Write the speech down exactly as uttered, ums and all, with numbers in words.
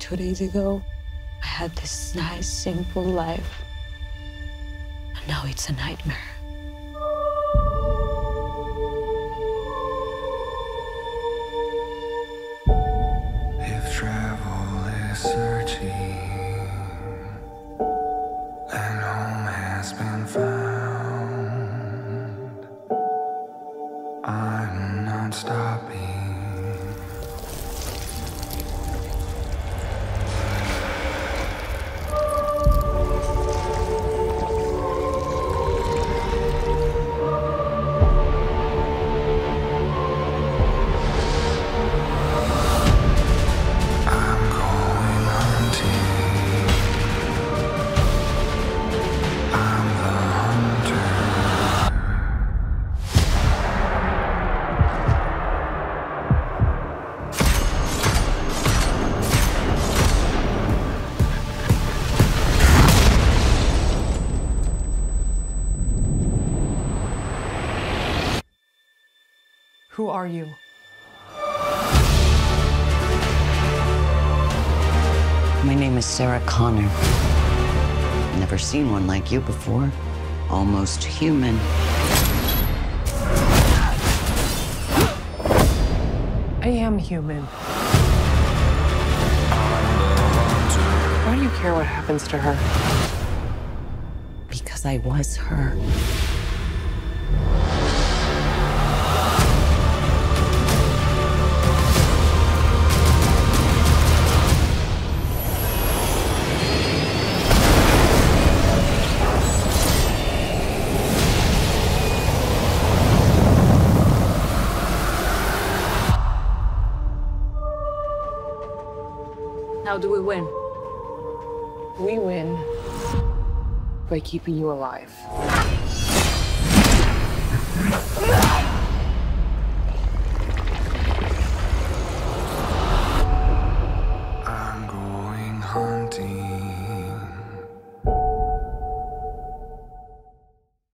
Two days ago, I had this nice, simple life. And now it's a nightmare. If travel is searching and home has been found, I'm not stopping. Who are you? My name is Sarah Connor. Never seen one like you before. Almost human. I am human. Why do you care what happens to her? Because I was her. How do we win? We win by keeping you alive. I'm going hunting.